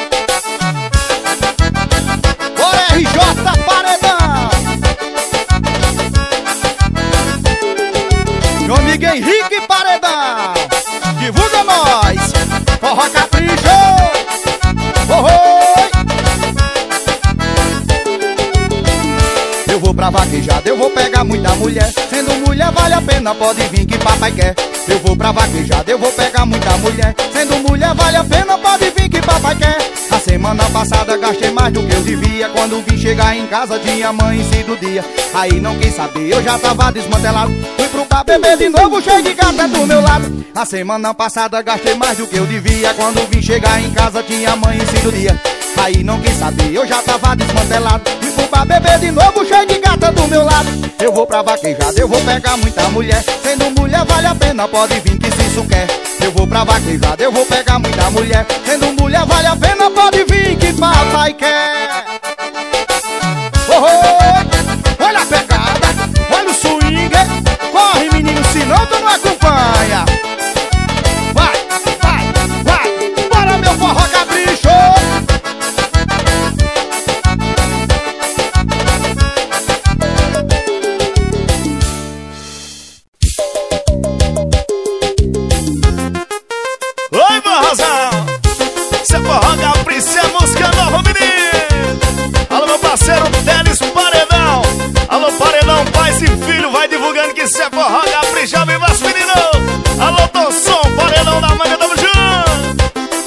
vou pra vaquejada, eu vou pegar muita mulher. Sendo mulher vale a pena, pode vir que papai quer. Eu vou pra vaquejada, eu vou pegar muita mulher. Sendo mulher vale a pena, pode vir que papai quer. A semana passada gastei mais do que eu devia. Quando vim chegar em casa tinha amanhecido o dia. Aí não quis saber, eu já tava desmantelado. Fui pro bar beber de novo, cheio de gata do meu lado. A semana passada gastei mais do que eu devia. Quando vim chegar em casa tinha amanhecido o dia. Aí não quis saber, eu já tava desmantelado. Fui pro bar beber de novo, cheio de gata do meu lado. Eu vou pra vaquejada, eu vou pegar muita mulher. Sendo mulher vale a pena, pode vir que se isso quer. Eu vou pra vaquejada, eu vou pegar muita mulher. Sendo mulher vale a pena, pode vir que papai quer. Oh, oh, olha a pegada, olha o swing. Corre menino, senão tu não acompanha. Vai, vai, vai, bora meu forró capricho. Oi, Barrosão! Cê forró capricho, é música nova, menino! Alô, meu parceiro Teles Paredão! Alô, Paredão, pais e filho, vai divulgando que cê forró capricho, viva as meninos! Alô, Tosson, Paredão da manga, tamo junto!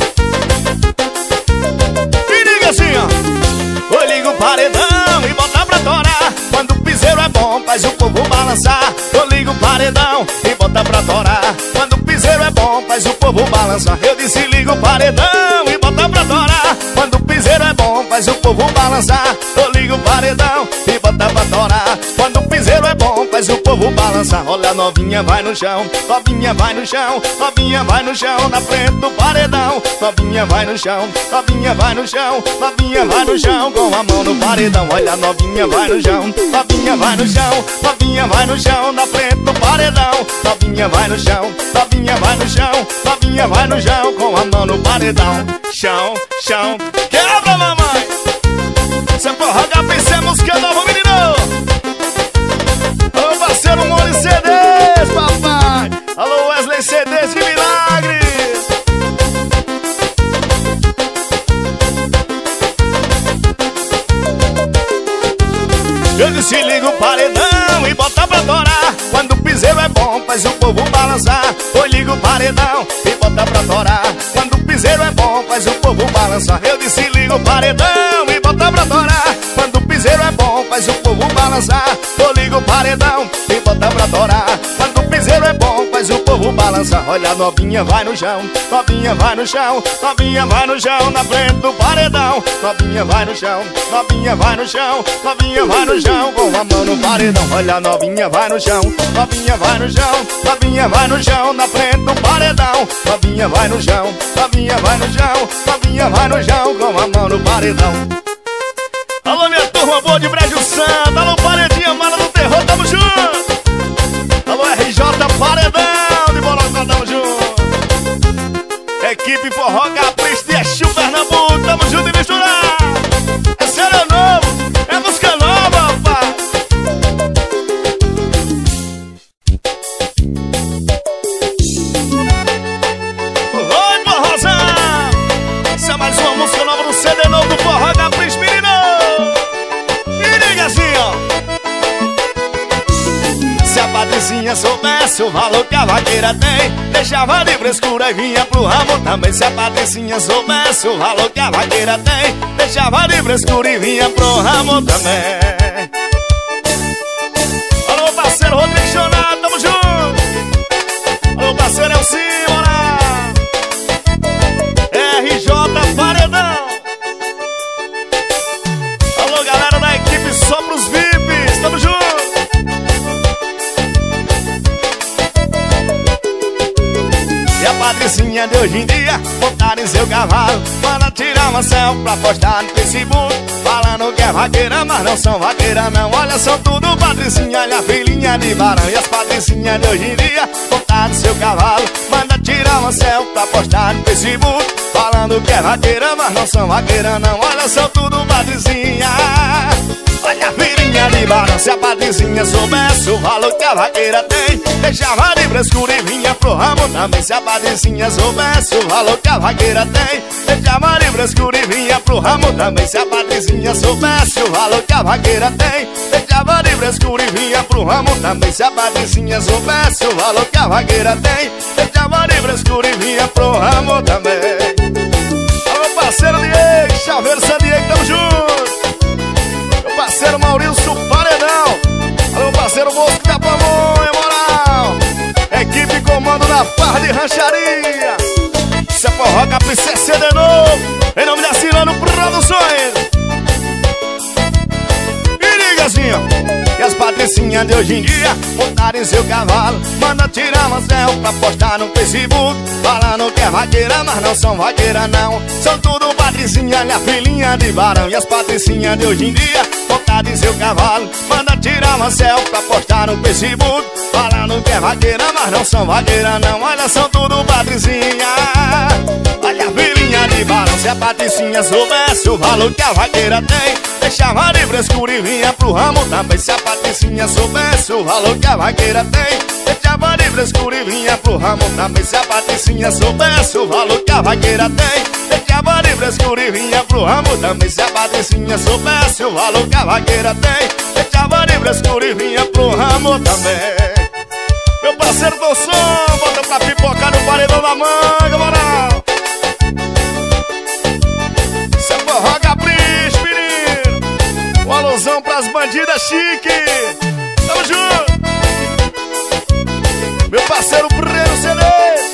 E diga assim, ó! Eu ligo o paredão e bota pra torar. Quando o piseiro é bom, faz o povo balançar. Eu ligo o paredão e bota pra torar. Quando o piseiro é bom, faz o povo balançar. Eu disse liga o paredão e bota pra torar. Quando o piseiro é bom, faz o povo balançar. Eu ligo o paredão e bota pra torar. Quando o piseiro é bom, faz o povo balançar. Olha a novinha vai no chão, novinha vai no chão, novinha vai no chão, na frente do paredão. Novinha vai no chão, novinha vai no chão, novinha vai no chão, com a mão no paredão. Olha a novinha vai no chão, novinha vai no chão, novinha vai no chão, na frente do paredão. Novinha vai no chão, novinha vai no chão, novinha vai no chão, com a mão no paredão. Chão, chão, quebra mamãe. Cê forró capricho, é música nova, menino. Alô, parceiro Mori CDs, papai. Alô, Wesley CDs de Milagres. Eu disse liga o paredão e bota pra torar. Quando o piseiro é bom, faz o povo balançar. Eu ligo o paredão e bota pra torar. Quando o piseiro é bom, faz o povo balançar. Eu disse liga o paredão e bota pra torar. Quando o piseiro é bom, faz o povo balançar. Eu ligo o paredão e bota pra torar. Quando o piseiro é bom, faz o povo balançar. Olha a novinha vai no chão, novinha vai no chão, novinha vai no chão, na frente do paredão. Novinha vai no chão, novinha vai no chão, novinha vai no chão, com a mão no paredão. Olha a novinha vai no chão, novinha vai no chão, novinha vai no chão, na frente do paredão. Novinha vai no chão, novinha vai no chão, novinha vai no chão, com a mão no paredão. Alô, minha turma boa de Brejo Santo. Alô, paredinha mala do terror, tamo junto. Alô, RJ Paredão de Borocó, tamo junto. Equipe Forró Capricho de Exu, Pernambuco, tamo junto e misturado. Esse ano é novo, é música nova, rapaz. Oi, Forrozão. Essa é mais uma música nova no CD novo do Forró Capricho, menino. E diga assim, ó. Se a Patricinha soubesse o valor que a vaqueira tem, deixava de frescura e vinha pro ramo também. Se a Patricinha soubesse o valor que a vaqueira tem, deixava de frescura e vinha pro ramo também. Alô, parceiro Rodrigo Jonado, tamo junto. Alô, parceiro Elcimora, RJ Paredão. Alô, galera da equipe só pros VIPs, tamo junto. E a Patricinha de hoje em dia montar em seu cavalo, manda tirar uma selfie pra postar no Facebook, falando que é vaqueira, mas não são vaqueira não. Olha, são tudo Patricinha, olha a filhinha de barão. E as Patricinhas de hoje em dia montar no seu cavalo, manda tirar uma selfie pra postar no Facebook, falando que é vaqueira, mas não são vaqueira não. Olha, são tudo Patricinha, olha a filhinha de barão. Se a Patricinha soubesse o valor que a vaqueira tem, deixava de frescura e vinha pro ramo também. Se a Patricinha soubesse o valor que a vaqueira tem, deixava de frescura e vinha pro ramo também. Se a Patricinha soubesse o valor que a vaqueira tem, deixava de frescura e vinha pro ramo também. Se a Patricinha soubesse o valor que a vaqueira tem, deixava de frescura e vinha pro ramo também. Alô, parceiro Diego, Chaveiro San Diego, tamo junto. Meu parceiro Maurício Paredão. Alô, parceiro Mosco da Pamonha, moral. Equipe comando na farra de rancharia. Isso é forró Caprice de novo, em nome da Cirano Produções. E as patricinhas de hoje em dia montaram em seu cavalo, manda tirar uma selfie pra postar no Facebook, falando que é vaqueira, mas não são vaqueira não. São tudo patricinha, minha filhinha de varão. E as patricinhas de hoje em dia montaram em seu cavalo, manda tirar uma selfie pra postar no Facebook, falando que é vaqueira, mas não são vaqueira não. Olha, são tudo patricinha, olha a filhinha de varão. Se a patricinha soubesse o valor que a vaqueira tem, deixava de frescura e vinha pro ramo também. Se a Patricinha soubesse o valor que a vaqueira tem, deixava de frescura e vinha pro ramo também. Se a Patricinha soubesse o valor que a vaqueira tem, deixava de frescura e vinha pro ramo também. Se a Patricinha soubesse o valor que a vaqueira tem, deixava de frescura e vinha pro ramo também. Meu parceiro do som, bota pra pipocar no paredão da manga, moral. Isso é forró Capricho, menino. Uma alusão pras bandidas chique. Tamo junto. Meu parceiro Breno Cedes.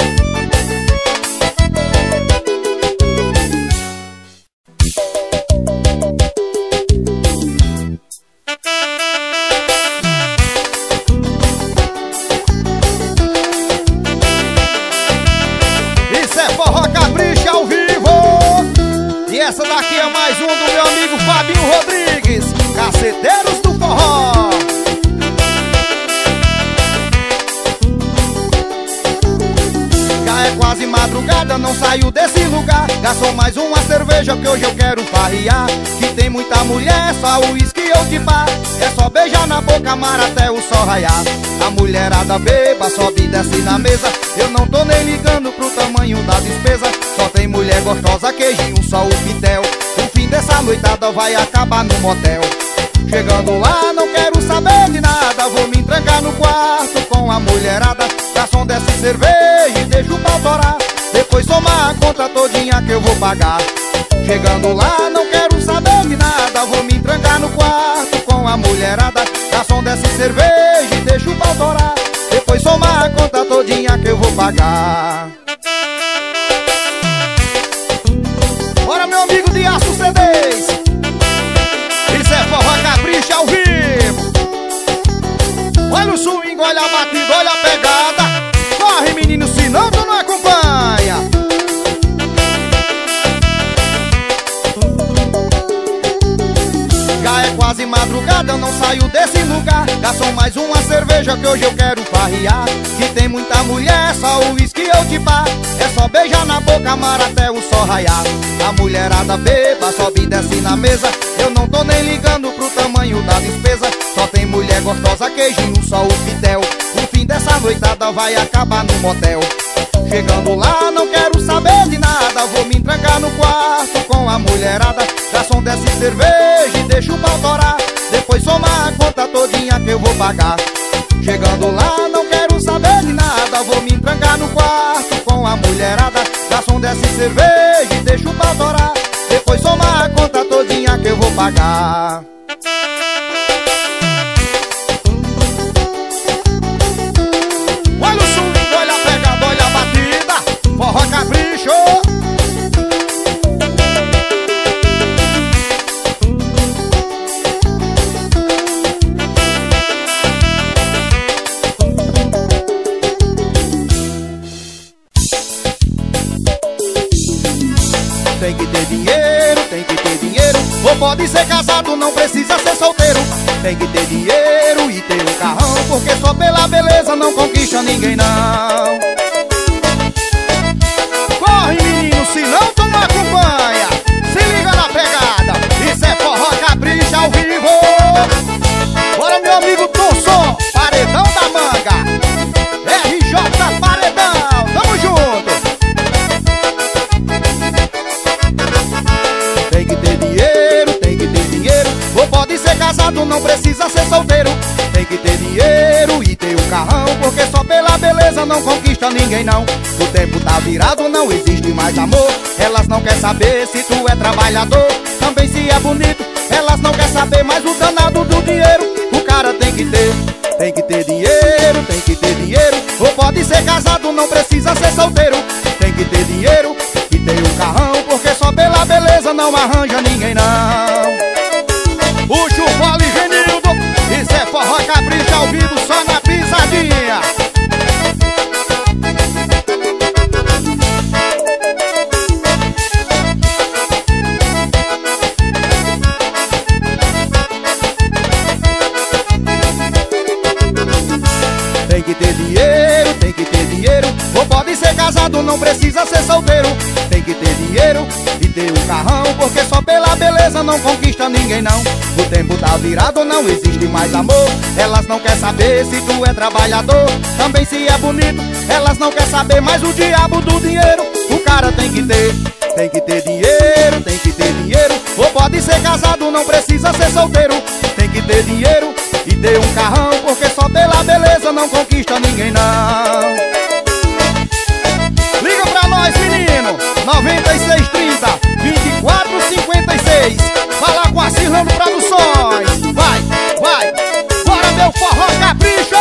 Isso é forró Capricho ao vivo. E essa daqui é mais um do meu amigo Fabinho Rodrigues, Caceteiros do Forró. Já é quase madrugada, não saio desse lugar. Garçom, mais uma cerveja que hoje eu quero farrear. Que tem muita mulher, só o uísque eu te pá. É só beijar na boca, mar até o sol raiar. A mulherada beba, sobe e desce na mesa. Eu não tô nem ligando pro tamanho da despesa. Só tem mulher gostosa, queijinho, só o pitel. O fim dessa noitada vai acabar no motel. Chegando lá, não quero saber de nada. Vou me trancar no quarto com a mulherada. Garçom, desce cerveja e deixa o pau torar. Depois soma a conta todinha que eu vou pagar. Chegando lá, não quero saber de nada. Vou me trancar no quarto com a mulherada. Garçom, desce cerveja e deixa o pau torar. Depois soma a conta todinha que eu vou pagar. Bora, meu amigo de Aço CDs. Isso é forró Capricho ao vivo. Olha o swing, olha a batida, olha a pegada. Corre, menino, senão tu não acompanha. Já é quase madrugada, eu não saio desse lugar. Garçom, mais uma cerveja que hoje eu quero farrear. Que tem muita mulher, só o uísque eu te pá. É só beijar na boca, mar até o sol raiar. A mulherada beba, sobe e desce na mesa. Eu não tô nem ligando pro tamanho da despesa. Só tem mulher gostosa, queijinho, só o pitel. O fim dessa noitada vai acabar no motel. Chegando lá, não quero saber de nada. Vou me trancar no quarto com a mulherada. Garçom, desce cerveja e deixa o pau torar. Depois soma a conta todinha que eu vou pagar. Chegando lá, não quero saber de nada. Vou me trancar no quarto com a mulherada. Garçom, desce cerveja e deixa o pau torar. Depois soma a conta todinha que eu vou pagar. Olha o swing, olha a pegada, olha a batida. Forró Capricho. Tem que ter dinheiro, tem que ter dinheiro. Ou pode ser casado, não precisa ser solteiro. Tem que ter dinheiro e ter um carrão, porque só pela beleza não conquista ninguém não. Corre, menino, senão tu não acompanha. Se liga na pegada. Isso é forró Capricho ao vivo. Bora, meu amigo Tonson, paredão da manga. RJ Paredão, tamo junto. Tem que ter dinheiro, tem que ter dinheiro. Ou pode pode ser casado, não precisa ser solteiro. Tem que ter dinheiro e ter um carrão, porque só pela beleza não conquista ninguém não. O tempo tá virado, não existe mais amor. Elas não querem saber se tu é trabalhador, também se é bonito. Elas não querem saber mais o danado do dinheiro. O cara tem que ter dinheiro, tem que ter dinheiro. Ou pode ser casado, não precisa ser solteiro. Tem que ter dinheiro e ter um carrão, porque só pela beleza não arranja ninguém não. Puxa o fole, Genildo, isso é forró capricha ao vivo, só na pisadinha. Tem que ter dinheiro, tem que ter dinheiro. Ou pode ser casado, não precisa ser solteiro. Tem que ter dinheiro e ter um carrão, porque só pela beleza não conquista ninguém não. O tempo tá virado, não existe mais amor. Elas não querem saber se tu é trabalhador, também se é bonito. Elas não querem saber mais o diabo do dinheiro. O cara tem que ter dinheiro, tem que ter dinheiro. Ou pode ser casado, não precisa ser solteiro. Tem que ter dinheiro e ter um carrão, porque só pela beleza não conquista ninguém não. Liga pra nós, menino, 9630 2456. Fala com a Cirlando Produções. Vai, vai, bora meu forró capricho.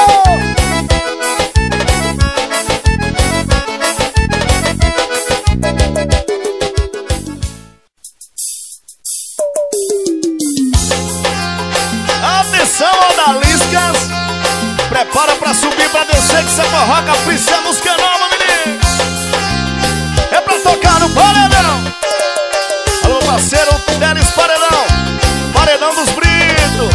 Atenção, odaliscas, prepara pra subir, pra descer, que essa forró capricha é música nova, menino. É pra tocar no paredão. Alô, parceiro Delis Paredão, Paredão dos Britos.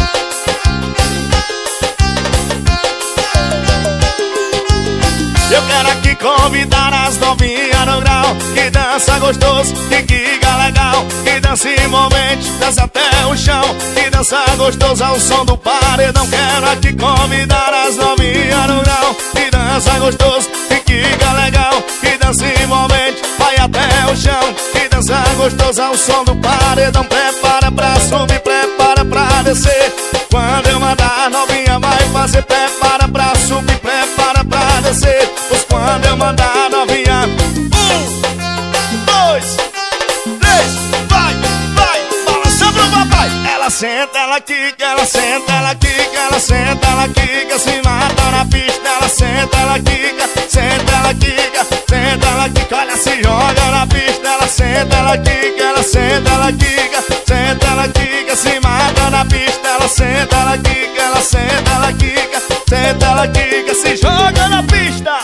Eu quero aqui convidar as novinhas no grau, que dança gostoso, que quica legal, que dança envolvente, dança até o chão, que dança gostoso ao som do paredão. Quero aqui convidar as novinhas no grau, que dança gostoso, que quica legal, que dança envolvente, vai até o chão, que dança gostoso ao som do paredão. Prepara pra subir, prepara pra descer, quando eu mandar novinha vai fazer. Prepara pra subir, prepara pra descer, pois quando eu mandar novinha, 1, 2, 3, vai, vai, balança pro papai. Ela senta, ela quica, ela senta, ela quica, ela senta, ela quica, se mata na pista. Ela senta, ela quica, senta, ela quica, senta, ela quica, olha, se joga na pista. Ela senta, ela quica, ela senta, ela quica, senta, ela quica, se mata na pista. Ela senta, ela quica, ela senta, ela quica, senta, ela quica, se joga na pista.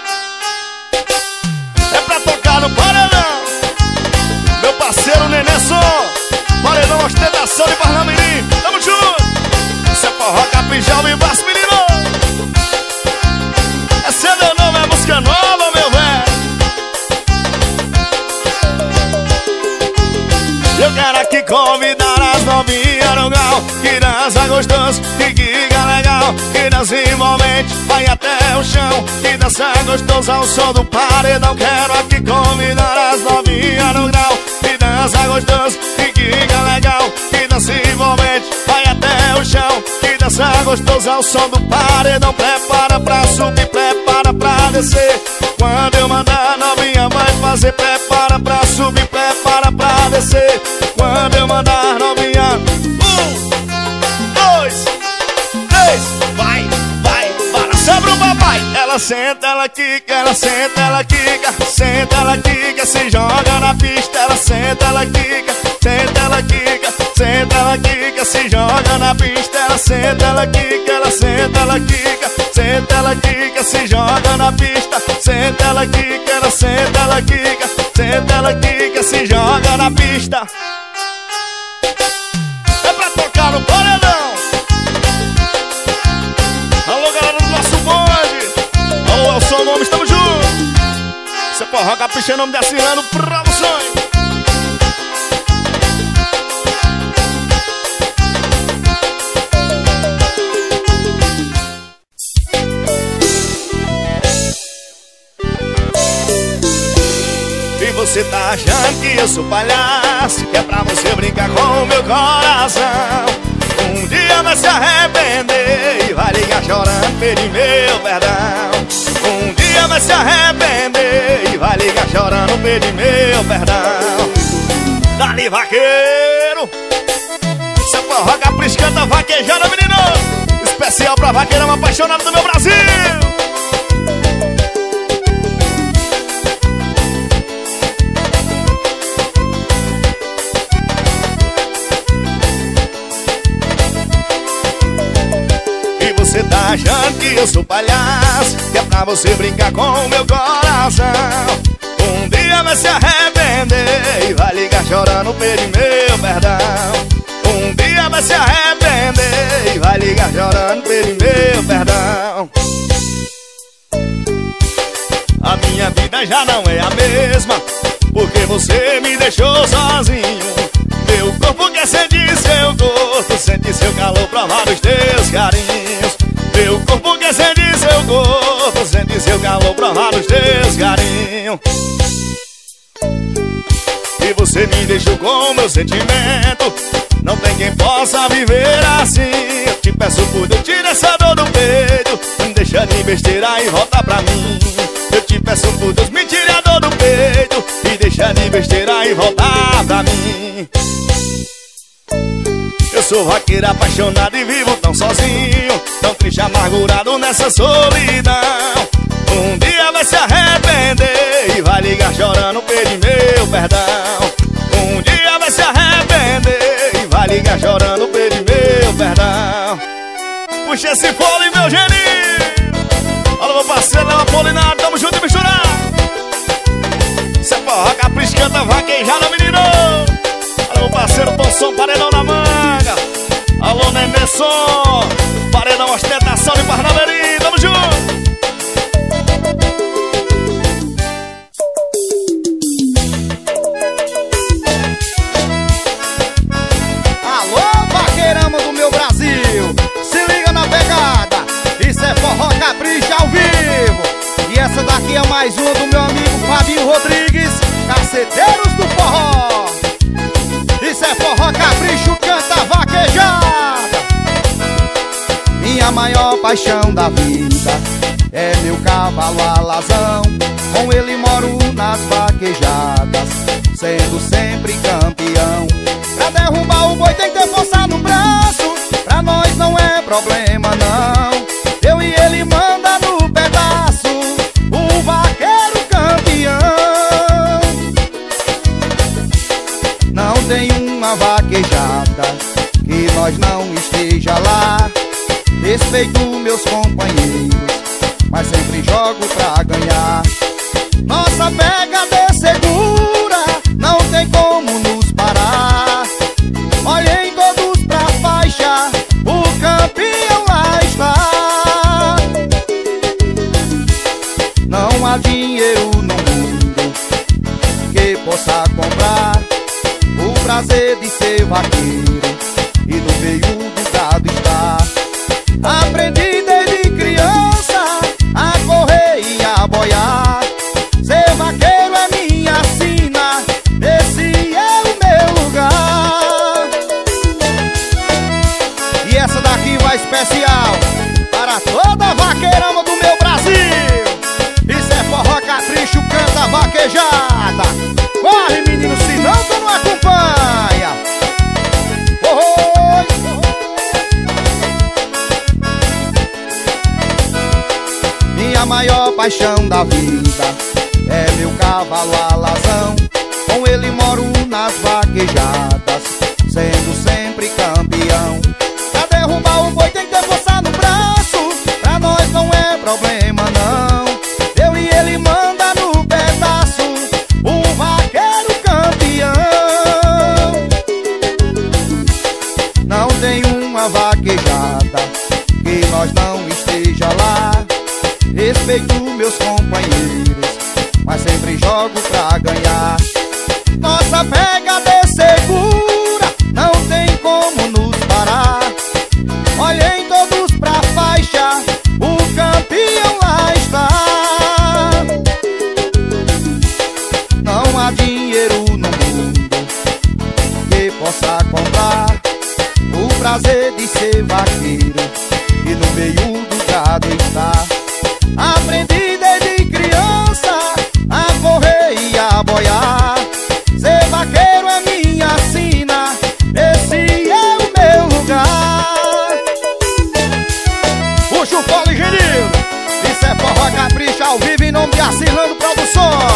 É pra tocar no paredão, meu parceiro Nenê Som, paredão ostentação de Parnamirim. Tamo junto, isso é forró caprichal, me embaixo, menino. É CD não, é música nova, meu velho. Eu quero aqui convidar as novinhas no grau, que dança gostoso, que quica legal, que dança envolvente, vai até o chão, que dança gostoso ao som do paredão. Quero aqui convidar as novinhas no grau, que dança gostoso, que quica legal, que dança envolvente, vai até o chão, que dança gostoso ao som do paredão. Prepara pra subir, prepara pra descer, quando eu mandar novinha vai fazer. Prepara pra subir, prepara pra descer, quando eu mandar novinha, 1, 2, 3, vai, vai, balança pro papai. Ela senta, ela quica, ela senta, ela quica, senta, ela quica, se joga na pista. Ela senta, ela quica, senta, ela quica, senta, ela quica, se joga na pista. Ela senta, ela quica, ela senta, ela quica, senta, ela quica, se joga na pista. Senta, ela quica, ela senta, ela quica, senta, ela quica, se joga na pista. É pra tocar no paredão. Alô, galera do nosso bonde, alô, Elson Gomes, tamo junto. Você forró capricha em nome da Cirlando Produções. Você tá achando que eu sou palhaço, que é pra você brincar com o meu coração. arrepender e vai ligar chorando, pedir meu perdão. Um dia vai se arrepender e vai ligar chorando, pedir meu perdão. Dali vaqueiro, seu forró capricho canta vaquejada, menino. Especial pra vaqueirão apaixonado do meu Brasil. Você tá achando que eu sou palhaço, que é pra você brincar com o meu coração. Um dia vai se arrepender e vai ligar chorando, pedir meu perdão. Um dia vai se arrepender e vai ligar chorando, pedir meu perdão. A minha vida já não é a mesma, porque você me deixou sozinho. Meu corpo quer sentir seu gosto, sentir seu calor, provar os teus carinhos. Meu corpo quer sentir seu corpo, sentir seu calor, provar os teus carinhos. E você me deixou com meu sentimento, não tem quem possa viver assim. Eu te peço por Deus, tira essa dor do peito, não deixa de besteira e volta pra mim. Eu te peço por Deus, me tire a dor do peito e deixa de besteira e volta pra mim. Eu sou vaqueiro apaixonado e vivo tão sozinho, tão triste, amargurado nessa solidão. Um dia vai se arrepender e vai ligar chorando, pedir meu perdão. Um dia vai se arrepender e vai ligar chorando, pedir meu perdão. Puxa esse fole, meu geninho. Alô, meu parceiro, Léo Apolinário, tamo junto e misturado. Cê forró capricho canta vaquejada, menino. Alô, parceiro, Tom Som, paredão na manga. Alô, Nenê Som, paredão ostentação de Parnaveri, tamo junto. Alô, vaqueirama do meu Brasil, se liga na pegada, isso é forró capricho ao vivo. E essa daqui é mais uma do meu amigo Fabinho Rodrigues, Caceteiros do Forró. Isso é forró capricho, canta vaquejada. Minha maior paixão da vida é meu cavalo alazão. Com ele moro nas vaquejadas, sendo sempre campeão. Pra derrubar o boi tem que ter força no braço, pra nós não é problema não. Eu e ele manda no pedaço, o vaqueiro campeão. Não tem uma vaquejada que nós não esteja lá. Respeito meus companheiros, mas sempre jogo pra ganhar. Nossa pegada é segura, não tem como nos parar. Olhem todos pra faixa, o campeão lá está. Não há dinheiro no mundo que possa comprar o prazer de ser vaqueiro e no meio do gado estar. Aprendi desde criança a correr e a boiar. Ser vaqueiro é minha sina, esse é o meu lugar. E essa daqui vai especial para toda a vaqueirama do meu Brasil. Isso é forró capricho, canta vaquejada. Corre, menino, senão tu não acompanha. Oh, minha maior paixão da vida é meu cavalo alazão. Com ele moro nas vaquejadas, sendo sempre campeão. Pra derrubar o boi tem que ter força no braço, pra nós não é problema não. Eu e ele manda no pedaço, o vaqueiro campeão. Não tem uma vaquejada que nós não esteja lá. Respeito meus companheiros, mas sempre jogo pra ganhar. Nossa pegada é segura, não tem como nos parar. Olhem todos pra faixa, o campeão lá está. Não há dinheiro no mundo que possa comprar o prazer de ser vaqueiro e no meio do gado estar. Aprendi desde criança a correr e a boiar. Ser vaqueiro é minha sina, esse é o meu lugar. Puxa o fole, engenheiro. Isso é forró capricha ao vivo em nome de Arcilando Produções.